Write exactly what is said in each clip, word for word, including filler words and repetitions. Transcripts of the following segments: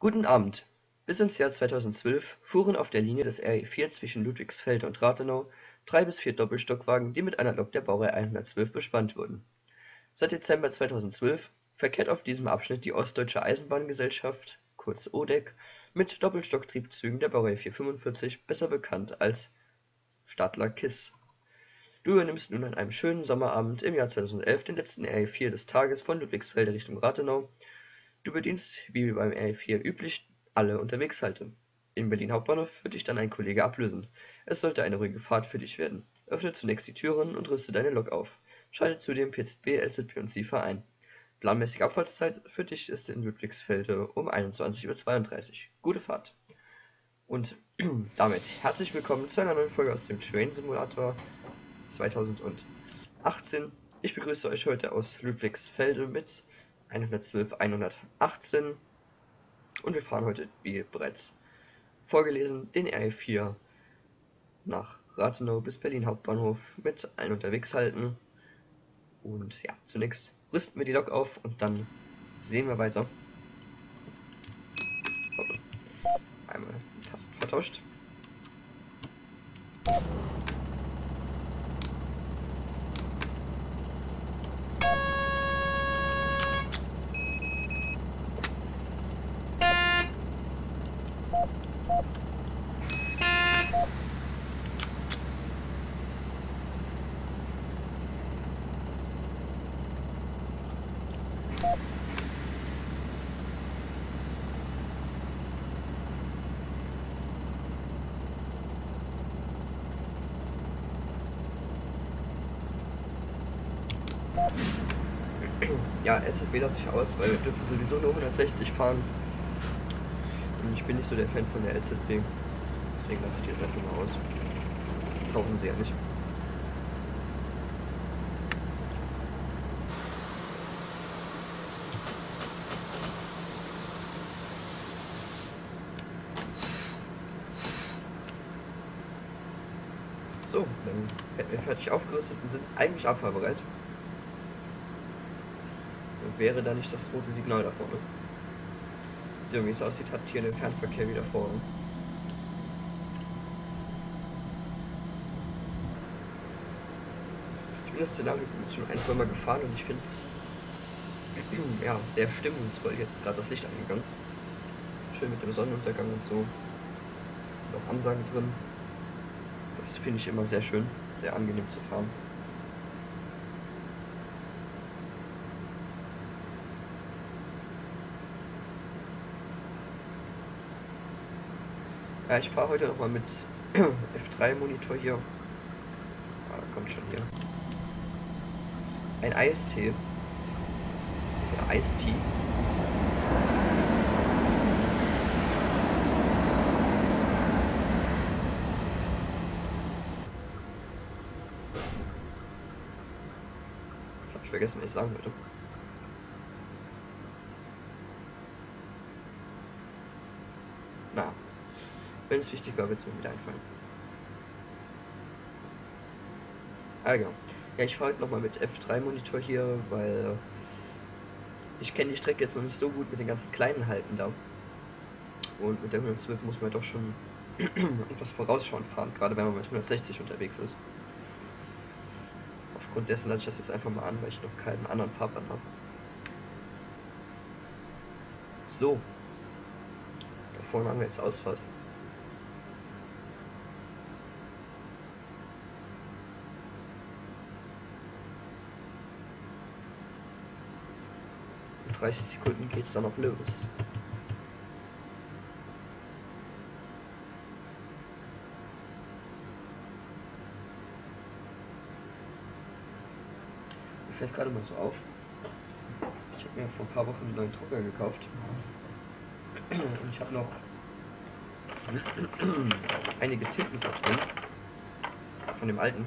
Guten Abend. Bis ins Jahr zweitausendzwölf fuhren auf der Linie des R E vier zwischen Ludwigsfelde und Rathenau drei bis vier Doppelstockwagen, die mit einer Lok der Baureihe hundertzwölf bespannt wurden. Seit Dezember zweitausendzwölf verkehrt auf diesem Abschnitt die Ostdeutsche Eisenbahngesellschaft (kurz O D E K) mit Doppelstocktriebzügen der Baureihe vierhundertfünfundvierzig, besser bekannt als Stadler KISS. Du übernimmst nun an einem schönen Sommerabend im Jahr zweitausendelf den letzten R E vier des Tages von Ludwigsfelde Richtung Rathenau. Du bedienst, wie beim R E vier üblich, alle Unterwegshalte. In Berlin Hauptbahnhof wird dich dann ein Kollege ablösen. Es sollte eine ruhige Fahrt für dich werden. Öffne zunächst die Türen und rüste deine Lok auf. Schalte zudem P Z B, L Z B und SIFA ein. Planmäßige Abfahrtszeit für dich ist in Ludwigsfelde um einundzwanzig Uhr zweiunddreißig. Gute Fahrt! Und damit herzlich willkommen zu einer neuen Folge aus dem Train Simulator zweitausendachtzehn. Ich begrüße euch heute aus Ludwigsfelde mit hundertzwölf hundertachtzehn und wir fahren heute, wie bereits vorgelesen, den R E vier nach Rathenau bis Berlin Hauptbahnhof mit allen Unterwegshalten. Und ja, zunächst rüsten wir die Lok auf und dann sehen wir weiter. Einmal die Tasten vertauscht. Ja, L Z B lasse ich aus, weil wir dürfen sowieso nur hundertsechzig fahren. Und ich bin nicht so der Fan von der L Z B. Deswegen lasse ich die jetzt einfach mal aus. Brauchen sie ja nicht. So, dann hätten wir fertig aufgerüstet und sind eigentlich abfahrbereit. Wäre da nicht das rote Signal da vorne. So wie es aussieht, hat hier den Fernverkehr wieder vorne. Ich bin das Szenario schon ein, zwei Mal gefahren und ich finde es ja, sehr stimmungsvoll. Jetzt ist gerade das Licht angegangen. Schön mit dem Sonnenuntergang und so. Sind auch Ansagen drin. Das finde ich immer sehr schön, sehr angenehm zu fahren. Ja, ich fahre heute nochmal mit F drei Monitor hier. Ah, kommt schon hier. Ein I S T. Oder I S T. Das habe ich vergessen, was ich sagen wollte. Na. Wenn es wichtig war, wird es mir wieder einfallen. Ah, genau. Ja, ich fahre heute nochmal mit F drei Monitor hier, weil ich kenne die Strecke jetzt noch nicht so gut mit den ganzen kleinen Halten da. Und mit der hundertzwölf muss man doch schon etwas vorausschauend fahren, gerade wenn man mit hundertsechzig unterwegs ist. Aufgrund dessen lasse ich das jetzt einfach mal an, weil ich noch keinen anderen Fahrplan habe. So. Da vorne haben wir jetzt Ausfahrt. dreißig Sekunden geht's dann noch los. Mir fällt gerade mal so auf. Ich habe mir vor ein paar Wochen einen neuen Drucker gekauft. Und ich habe noch einige Tinten da drin. Von dem alten.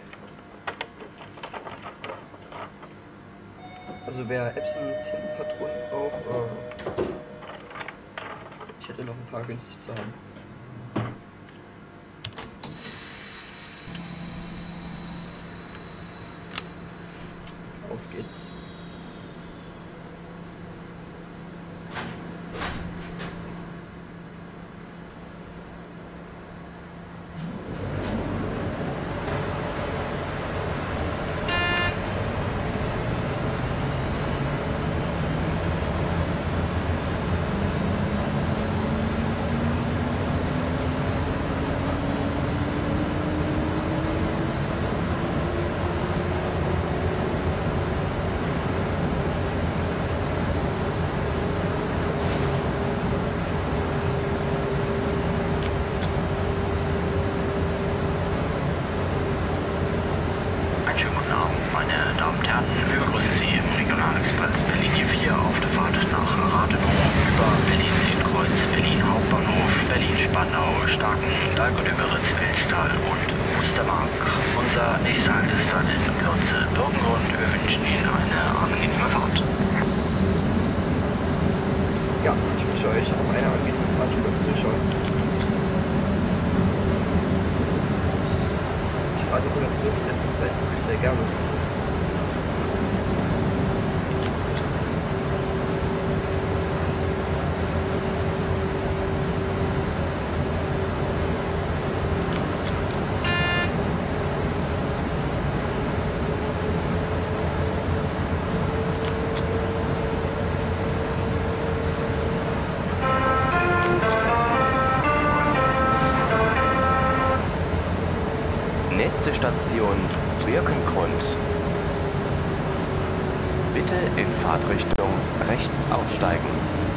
Also wer Epson Tintenpatronen braucht, äh, ich hätte noch ein paar günstig zu haben. Auf geht's. Bahnsteig und über Ritzfelstal und Mustermark. Unser nächster Halt ist dann in Kürze Birkengrund. Wir wünschen Ihnen eine angenehme Fahrt. Ja, ich wünsche euch auch eine angenehme Fahrt hier beim Zuschauen. Ich fahre die hundertzwölf in letzter Zeit wirklich sehr gerne. Nächste Station Birkengrund. Bitte in Fahrtrichtung rechts aussteigen.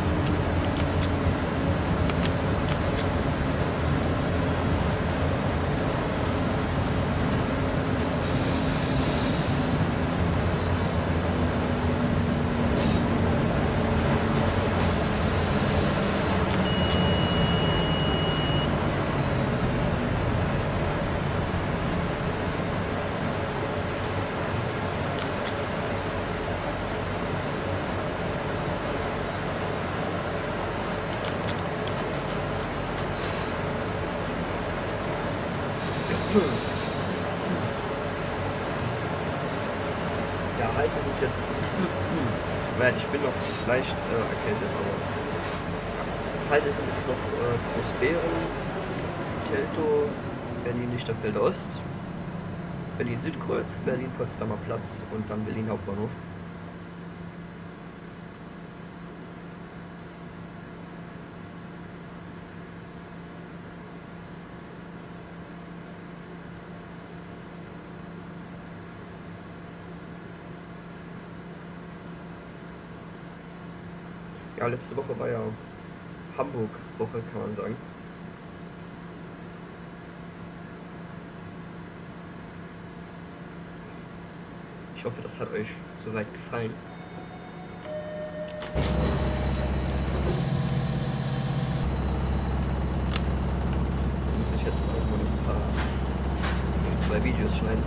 Ja, Halte sind jetzt. Nein, ich bin noch leicht äh, erkältet, aber. Halte sind jetzt noch äh, Großbeeren, Teltow, Berlin-Lichterfeld Ost, Berlin-Südkreuz, Berlin-Potsdamer Platz und dann Berlin Hauptbahnhof. Ja, letzte Woche war ja Hamburg-Woche, kann man sagen. Ich hoffe, das hat euch soweit gefallen. Dann muss ich jetzt auch mal ein paar, zwei Videos schneiden.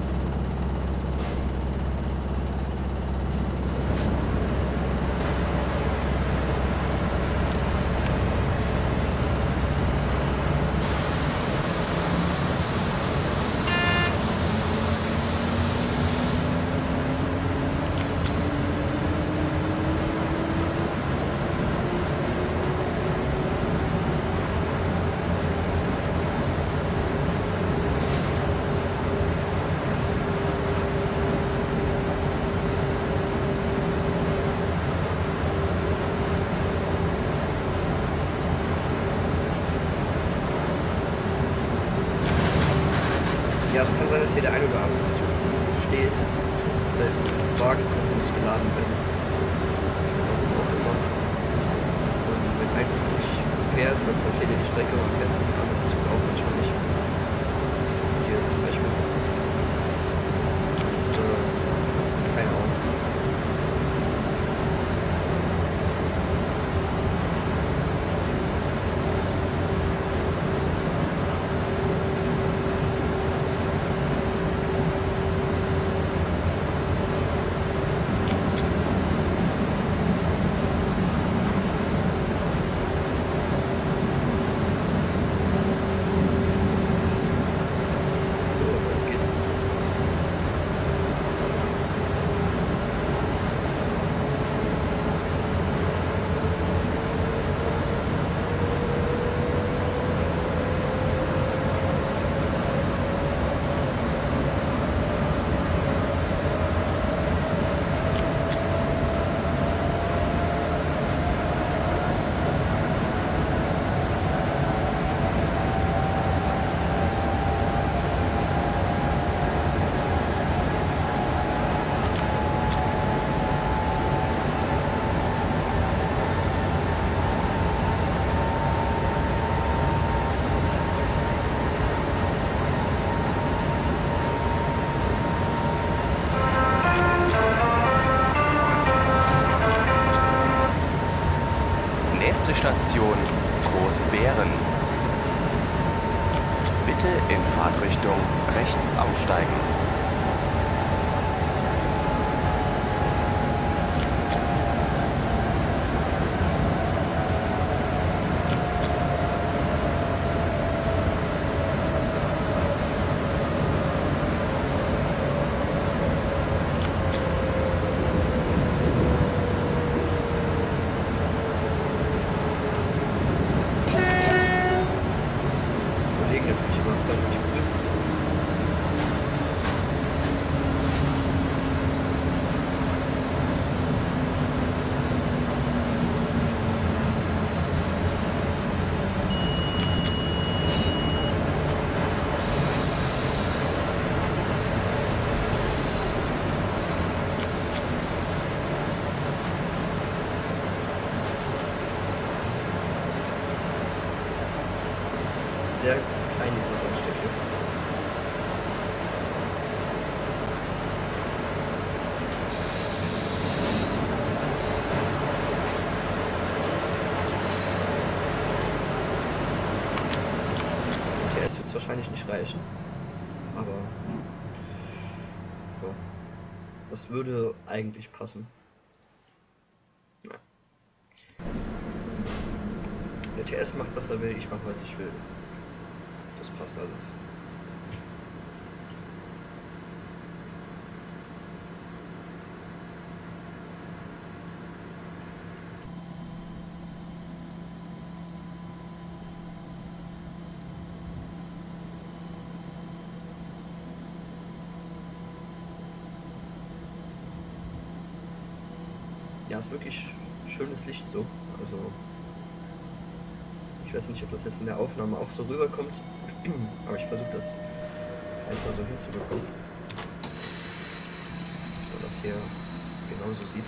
Ja, es kann sein, dass hier der ein oder andere Zug steht, weil der Wagen konnte nicht geladen werden. Warum auch immer. Und wenn ein Zug nicht fährt, dann verkehrt er die Strecke und fährt den anderen Zug auch manchmal nicht. Das ist hier zum Beispiel. Das ist, äh, keine Ahnung. Nächste Station Großbeeren. Bitte in Fahrtrichtung rechts aussteigen. Sehr klein, diese Rundstrecke. T S wird es wahrscheinlich nicht reichen, aber ja, das würde eigentlich passen. Ja. Der T S macht, was er will, ich mache, was ich will. Das passt alles. Ja, ist wirklich schönes Licht so. Also ich weiß nicht, ob das jetzt in der Aufnahme auch so rüberkommt, aber ich versuche das einfach so hinzubekommen, dass man das hier genauso sieht.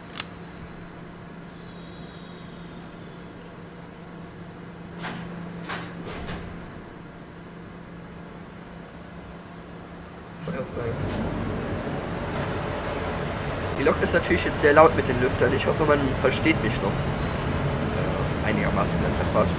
Feuerfrei. Die Lok ist natürlich jetzt sehr laut mit den Lüftern. Ich hoffe, man versteht mich noch äh, einigermaßen während der Fahrt.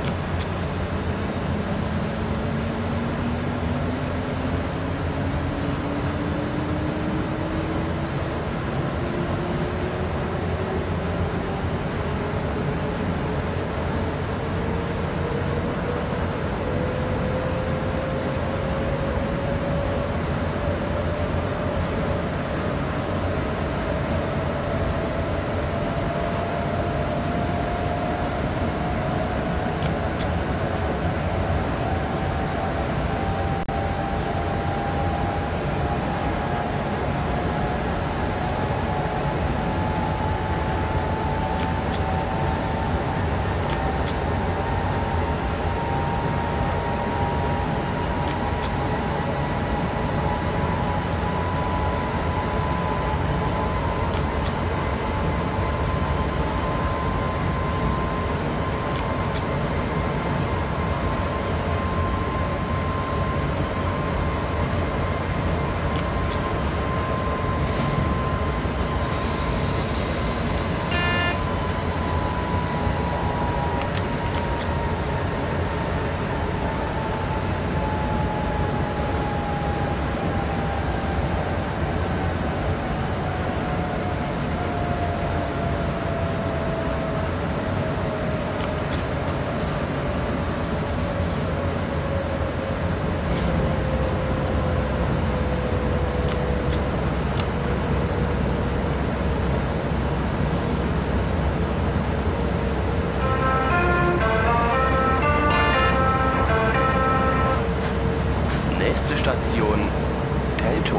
Station Teltow.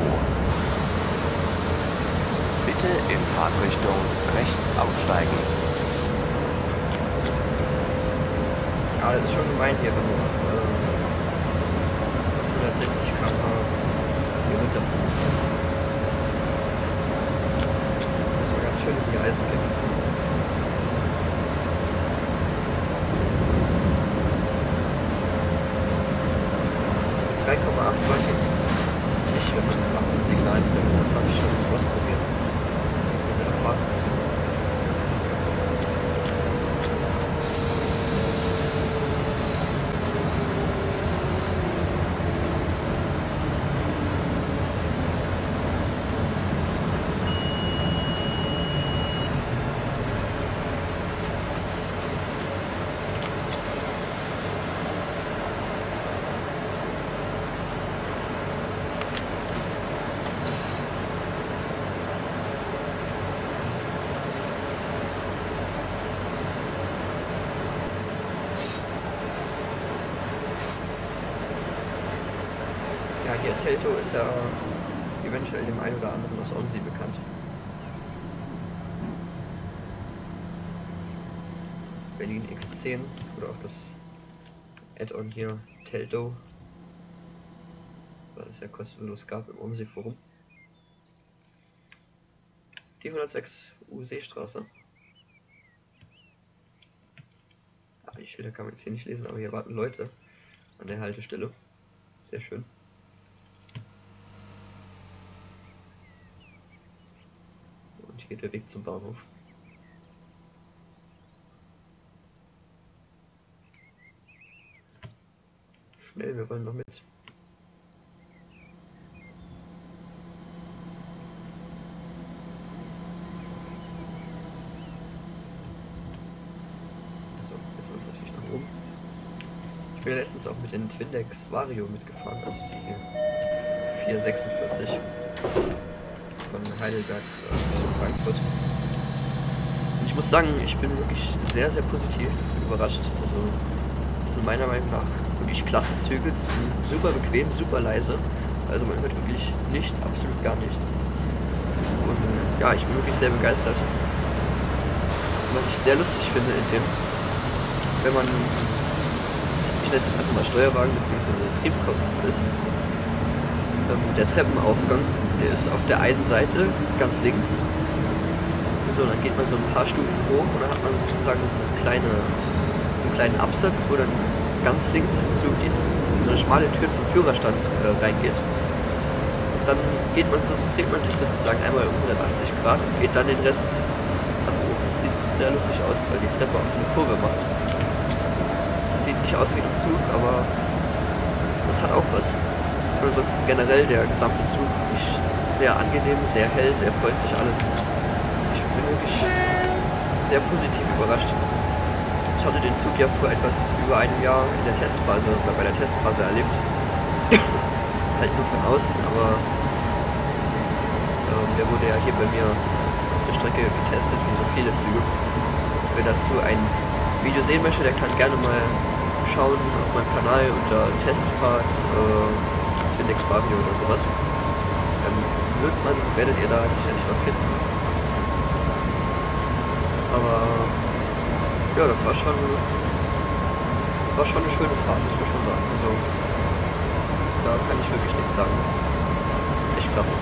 Bitte in Fahrtrichtung rechts aussteigen. Ja, das ist schon gemein hier, wenn man äh, das hundertsechzig Kilometer pro Stunde hier runterfliegen lassen. Das war ganz schön in die Eisen gehen. drei Komma acht war jetzt nicht, wenn man nach dem Signal bremst, das habe ich schon ausprobiert, beziehungsweise erfahren müssen. Teltow ist ja eventuell dem einen oder anderen aus ONSI bekannt. Berlin X zehn oder auch das Add-on hier Teltow, weil es ja kostenlos gab im ONSI-Forum. Die hundertsechs U Seestraße. Ah, die Schilder kann man jetzt hier nicht lesen, aber hier warten Leute an der Haltestelle. Sehr schön. Und hier geht der Weg zum Bahnhof. Schnell, wir wollen noch mit. So, jetzt muss natürlich nach oben. Ich bin ja letztens auch mit den Twindex Vario mitgefahren, also die hier vier sechsundvierzig von Heidelberg äh, Richtung Frankfurt. Und ich muss sagen, ich bin wirklich sehr, sehr positiv überrascht. Also, das sind meiner Meinung nach wirklich klasse Züge, die sind super bequem, super leise. Also man hört wirklich nichts, absolut gar nichts. Und ja, ich bin wirklich sehr begeistert. Und was ich sehr lustig finde in dem, wenn man, ich nenne das einfach mal Steuerwagen bzw. Triebkopf ist, ähm, der Treppenaufgang, der ist auf der einen Seite ganz links. So, dann geht man so ein paar Stufen hoch und dann hat man sozusagen so eine kleine, so einen kleinen Absatz, wo dann ganz links hinzu die, so eine schmale Tür zum Führerstand äh, reingeht. Dann geht man so, dreht man sich sozusagen einmal um hundertachtzig Grad und geht dann den Rest nach oben. Das sieht sehr lustig aus, weil die Treppe auch so eine Kurve macht. Das sieht nicht aus wie ein Zug, aber das hat auch was. Und ansonsten generell der gesamte Zug ist sehr angenehm, sehr hell, sehr freundlich alles. Ich bin wirklich sehr positiv überrascht. Ich hatte den Zug ja vor etwas über einem Jahr in der Testphase oder bei der Testphase erlebt. Halt nur von außen, aber ähm, der wurde ja hier bei mir auf der Strecke getestet, wie so viele Züge. Wer dazu ein Video sehen möchte, der kann gerne mal schauen auf meinem Kanal unter Testfahrt äh, Twindex Vario oder sowas. Dann wird man, werdet ihr da sicherlich was finden. Aber ja, das war schon war schon eine schöne Fahrt, muss man schon sagen. Also da kann ich wirklich nichts sagen. Echt klasse.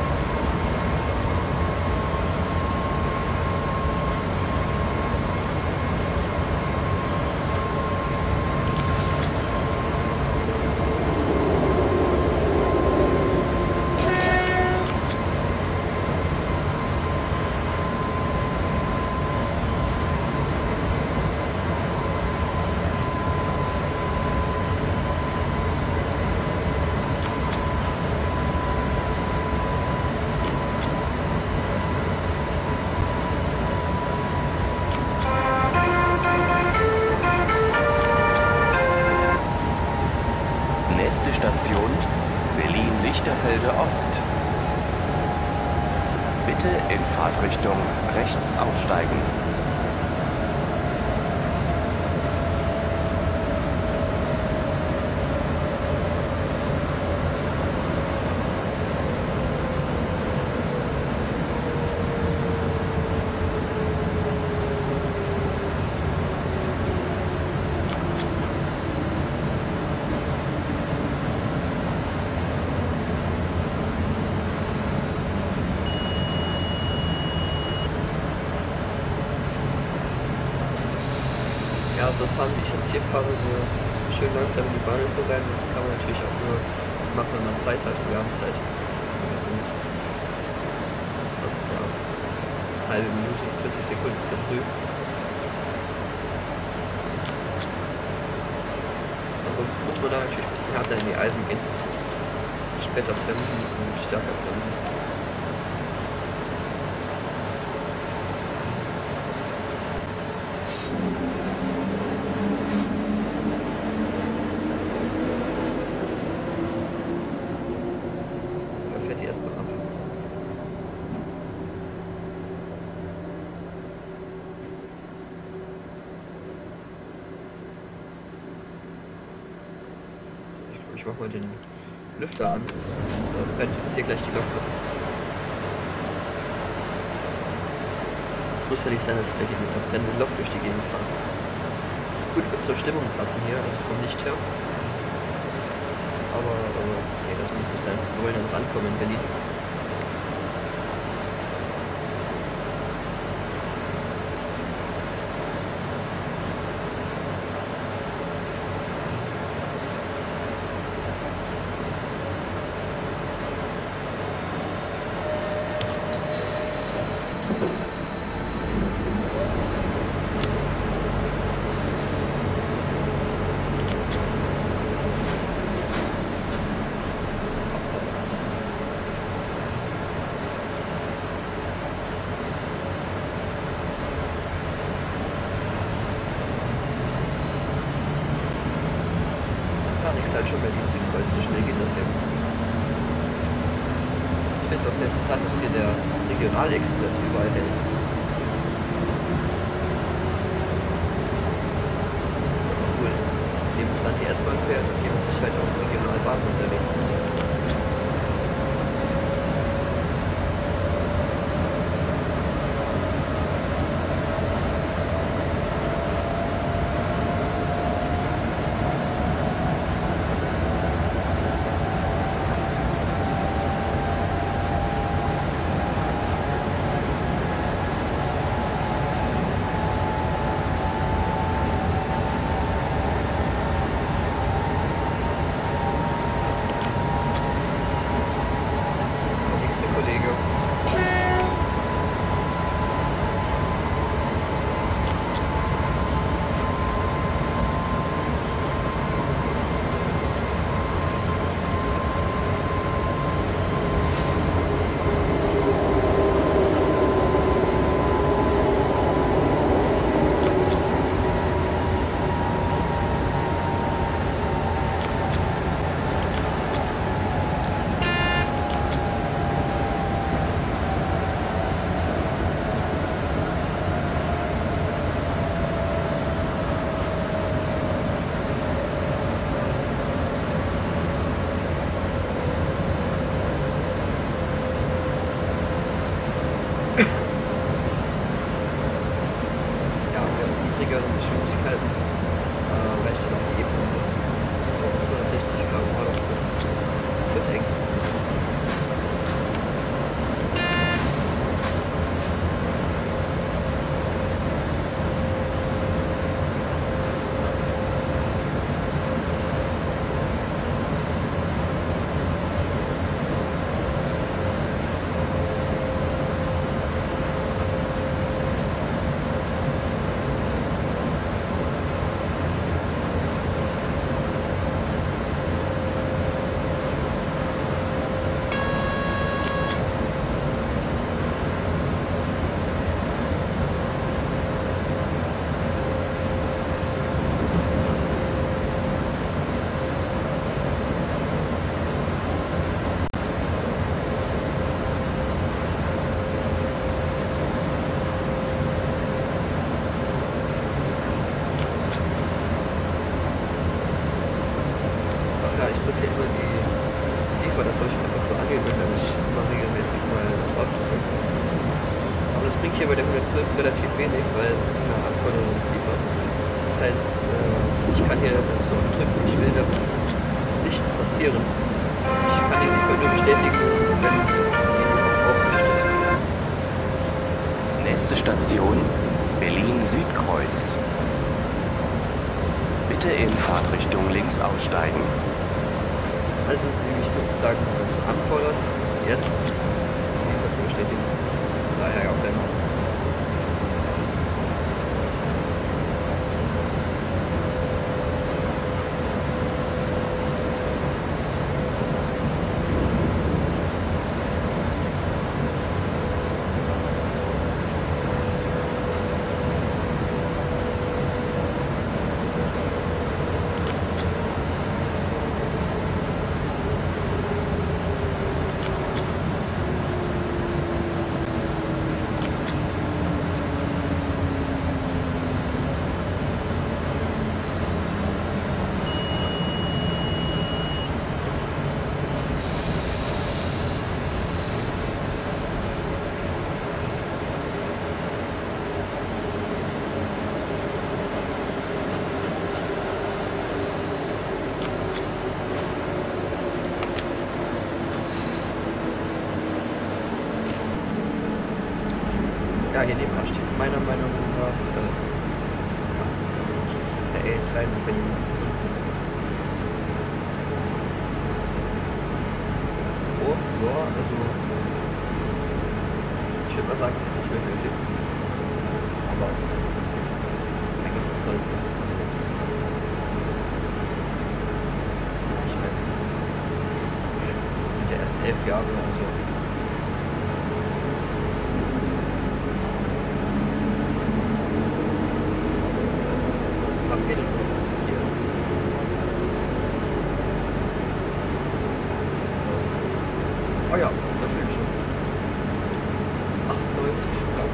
Station Berlin-Lichterfelde Ost. Bitte in Fahrtrichtung rechts aussteigen. Ja, so fahren wie ich jetzt hier fahre, so schön langsam in die Bahnhöfe rein, das kann man natürlich auch nur machen, wenn man Zeit hat und wir haben Zeit. Also wir sind fast ja, eine halbe Minute bis vierzig Sekunden zu früh. Ansonsten muss man da natürlich ein bisschen härter in die Eisen gehen. Später bremsen und stärker bremsen. Ich mach mal den Lüfter an, sonst äh, brennt uns hier gleich die Lok ab. Es muss ja nicht sein, dass wir hier mit einer brennenden Lok durch die Gegend fahren. Gut, wird zur Stimmung passen hier, also vom Licht her. Aber, äh, nee, das muss nicht sein. Wir wollen dann rankommen in Berlin. Halt schon Berlin Südkreuz, so schnell geht das ja. Ich finde es auch sehr interessant, dass hier der Regionalexpress überall hält. Das ist auch cool. Nebendran die S-Bahn fährt und hier mit Sicherheit auch Regionalbahnen unterwegs sind. Das habe ich mir einfach so angewöhnt, dass ich immer regelmäßig mal drauf drücke. Aber das bringt hier bei der hundertzwölf relativ wenig, weil es ist eine Anforderung des S I F A. Das heißt, ich kann hier so oft drücken, wie ich will, da wird nichts passieren. Ich kann die S I F A nur bestätigen, wenn die auch bestätigt. Nächste Station, Berlin Südkreuz. Bitte in Fahrtrichtung links aussteigen. Also sie mich sozusagen dazu anfordert, jetzt sie das zu bestätigen. Daher ja auch dann. Ja, hier nebenan steht meiner Meinung nach äh, was ist das? Der A drei in Berlin. So. Oh, ja, also ich würde mal sagen, es ist nicht mehr nötig. Aber eigentlich was soll's. Ich meine, das sind ja erst elf Jahre oder so. Geht hier. Oh ja, natürlich. achtundneunzig Grad.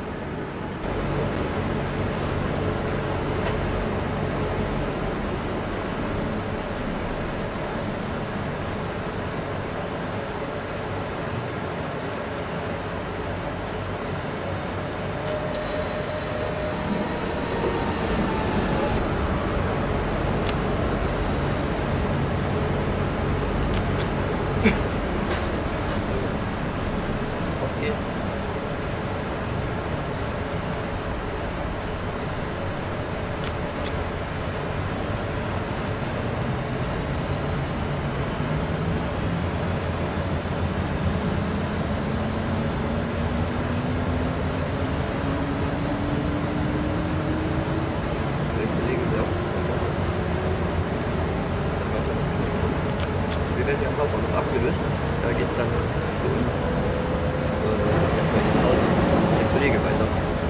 Wir werden ja am Hauptbahnhof abgelöst. Da geht es dann für uns äh, erstmal in die Pause mit dem Kollege weiter.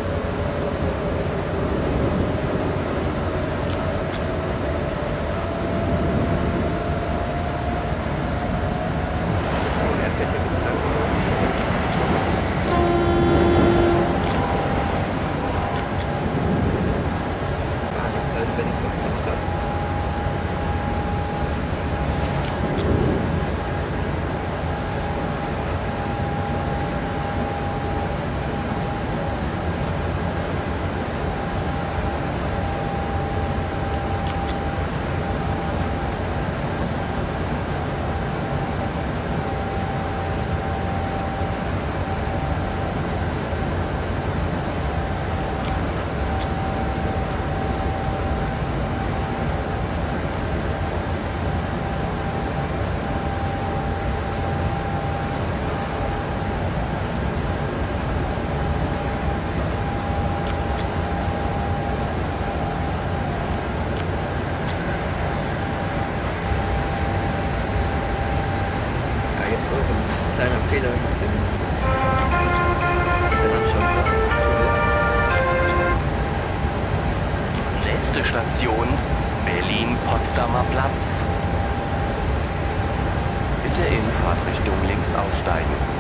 Oh, er fährt hier ein bisschen langsamer. Ah, das ist halt wenig kurz noch Platz. Kleiner Fehler mit dem mit der Landschaft. Nächste Station, Berlin-Potsdamer Platz. Bitte in Fahrtrichtung links aussteigen.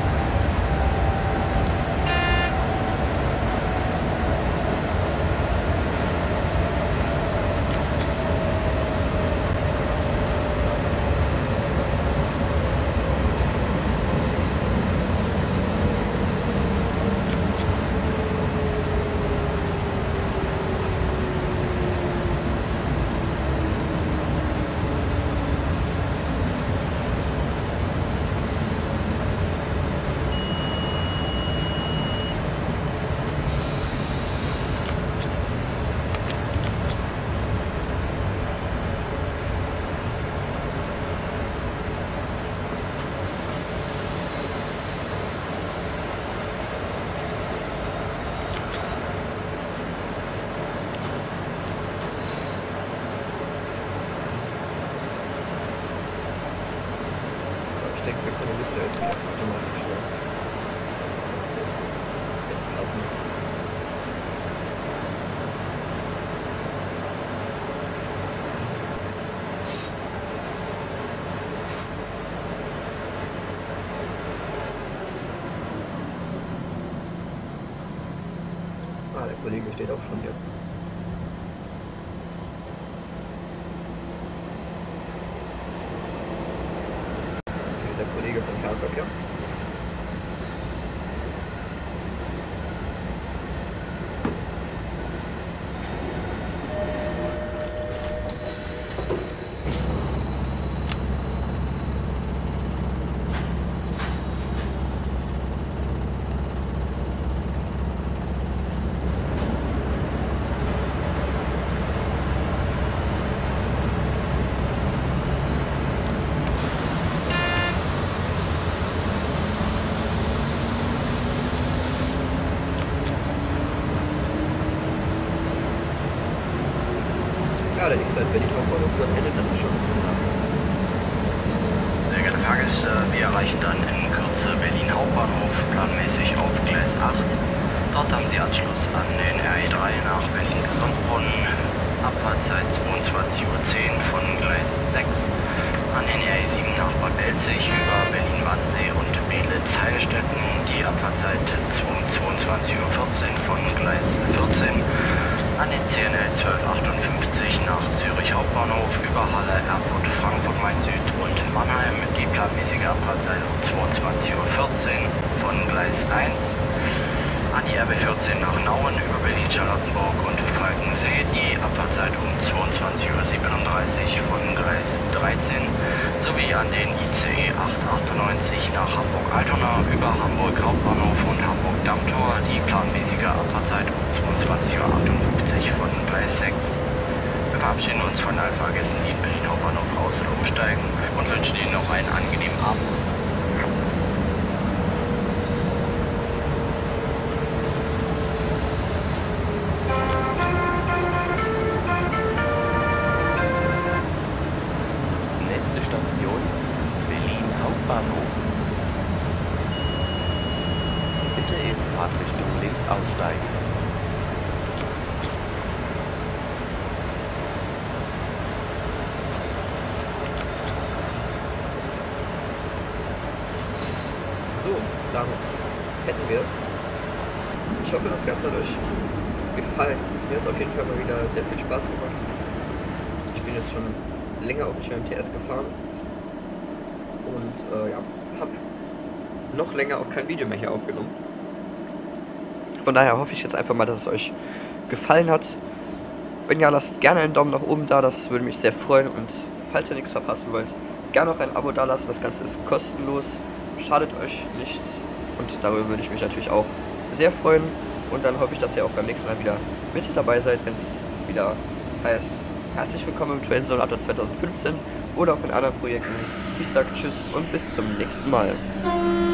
Ich denke, wir können den Lüfter jetzt wieder automatisch stellen. Das sollte jetzt passen. Ah, der Kollege steht auch schon hier. Der Kollege vom Fernverkehr. allerdings seit Berlin Hauptbahnhof, dann endet dann schon das Szenario. Sehr geehrte Fahrgäste, wir erreichen dann in Kürze Berlin Hauptbahnhof, planmäßig auf Gleis acht. Dort haben Sie Anschluss an den R E drei nach Berlin-Gesundbrunnen, Abfahrtzeit zweiundzwanzig Uhr zehn von Gleis sechs, an den R E sieben nach Bad Belzig über Berlin-Wannsee und Beelitz-Heilstätten, die Abfahrtzeit um zweiundzwanzig Uhr vierzehn von Gleis vierzehn, an den C N L zwölf achtundfünfzig nach Zürich Hauptbahnhof über Halle, Erfurt, Frankfurt Main Süd und Mannheim, die planmäßige Abfahrtzeit um zweiundzwanzig Uhr vierzehn von Gleis eins, an die R B vierzehn nach Nauen über Berlin-Charlottenburg und Falkensee, die Abfahrtzeit um zweiundzwanzig Uhr siebenunddreißig von Gleis dreizehn, sowie an den I C E acht achtundneunzig nach Hamburg-Altona über Hamburg Hauptbahnhof und Hamburg-Dammtor, die planmäßige Abfahrtzeit um zweiundzwanzig Uhr achtundfünfzig von Gleis sechs. Wir verabschieden uns von allen Fahrgästen, die in Berlin Hauptbahnhof aus- und umsteigen und wünschen Ihnen noch einen angenehmen Abend. Bahnhof. Bitte in Fahrtrichtung links aussteigen. So, damit hätten wir es. Ich hoffe, das Ganze hat euch gefallen. Mir hat es auf jeden Fall mal wieder sehr viel Spaß gemacht. Ich bin jetzt schon länger auch nicht mehr im T S gefahren. Und äh, ja, habe noch länger auch kein Video mehr hier aufgenommen. Von daher hoffe ich jetzt einfach mal, dass es euch gefallen hat. Wenn ja, lasst gerne einen Daumen nach oben da, das würde mich sehr freuen. Und falls ihr nichts verpassen wollt, gerne auch ein Abo da lassen. Das Ganze ist kostenlos, schadet euch nichts. Und darüber würde ich mich natürlich auch sehr freuen. Und dann hoffe ich, dass ihr auch beim nächsten Mal wieder mit dabei seid, wenn es wieder heißt: Herzlich willkommen im Train Simulator zwanzig fünfzehn oder auch in anderen Projekten. Ich sage Tschüss und bis zum nächsten Mal.